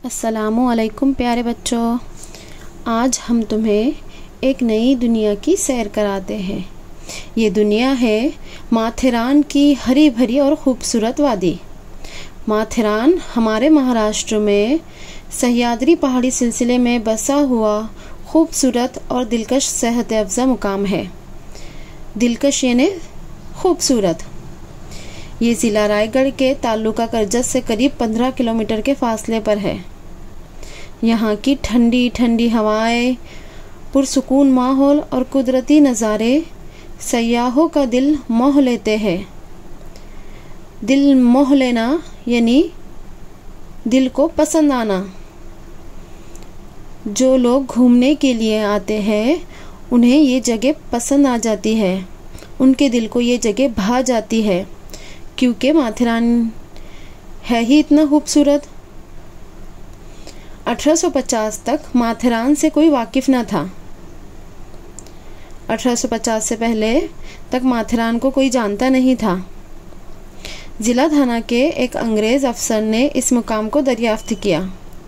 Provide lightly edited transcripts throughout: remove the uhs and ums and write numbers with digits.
अस्सलामुअलैकुम प्यारे बच्चों, आज हम तुम्हें एक नई दुनिया की सैर कराते हैं। ये दुनिया है माथेरान की हरी भरी और खूबसूरत वादी। माथेरान हमारे महाराष्ट्र में सह्याद्री पहाड़ी सिलसिले में बसा हुआ खूबसूरत और दिलकश सेहत अफ़ज़ा मुकाम है। दिलकश यानी खूबसूरत। ये ज़िला रायगढ़ के तालुका करजत से करीब 15 किलोमीटर के फासले पर है। यहाँ की ठंडी ठंडी हवाएं, पुरसुकून माहौल और कुदरती नज़ारे सयाहों का दिल मोह लेते हैं। दिल मोह लेना यानी दिल को पसंद आना। जो लोग घूमने के लिए आते हैं उन्हें ये जगह पसंद आ जाती है, उनके दिल को ये जगह भा जाती है, क्योंकि माथेरान है ही इतना खूबसूरत। 1850 तक माथेरान से कोई वाकिफ न था। 1850 से पहले तक माथेरान को कोई जानता नहीं था। जिला थाना के एक अंग्रेज अफसर ने इस मुकाम को दरियाफ्त किया।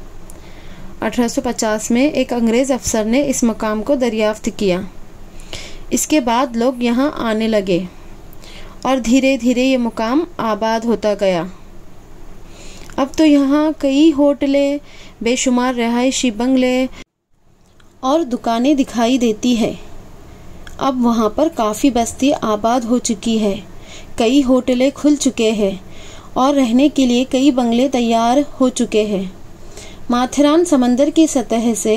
1850 में एक अंग्रेज अफसर ने इस मुकाम को दरियाफ्त किया। इसके बाद लोग यहाँ आने लगे और धीरे धीरे ये मुकाम आबाद होता गया। अब तो यहाँ कई होटलें, बेशुमार रहायशी बंगले और दुकानें दिखाई देती है। अब वहाँ पर काफ़ी बस्ती आबाद हो चुकी है, कई होटलें खुल चुके हैं और रहने के लिए कई बंगले तैयार हो चुके हैं। माथेरान समंदर की सतह से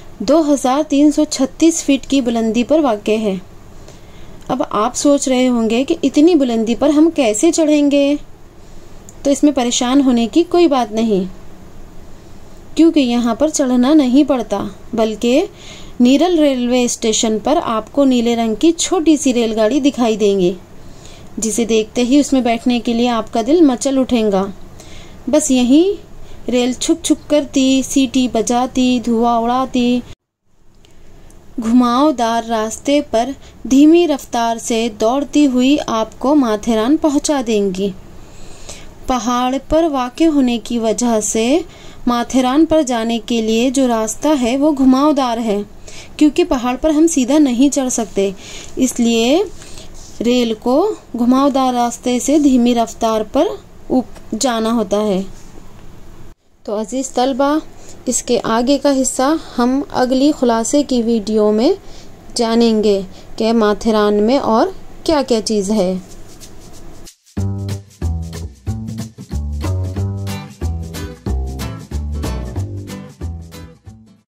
2336 फीट की बुलंदी पर वाक़ है। अब आप सोच रहे होंगे कि इतनी बुलंदी पर हम कैसे चढ़ेंगे, तो इसमें परेशान होने की कोई बात नहीं, क्योंकि यहाँ पर चढ़ना नहीं पड़ता, बल्कि नीरल रेलवे स्टेशन पर आपको नीले रंग की छोटी सी रेलगाड़ी दिखाई देंगी, जिसे देखते ही उसमें बैठने के लिए आपका दिल मचल उठेगा। बस यहीं रेल छुक छुक करती, सीटी बजाती, धुआं उड़ाती, घुमावदार रास्ते पर धीमी रफ्तार से दौड़ती हुई आपको माथेरान पहुंचा देंगी। पहाड़ पर वाक़ होने की वजह से माथेरान पर जाने के लिए जो रास्ता है वो घुमावदार है, क्योंकि पहाड़ पर हम सीधा नहीं चढ़ सकते, इसलिए रेल को घुमावदार रास्ते से धीमी रफ्तार पर जाना होता है। तो अजीज तलबा, इसके आगे का हिस्सा हम अगली खुलासे की वीडियो में जानेंगे कि माथेरान में और क्या क्या चीज़ है।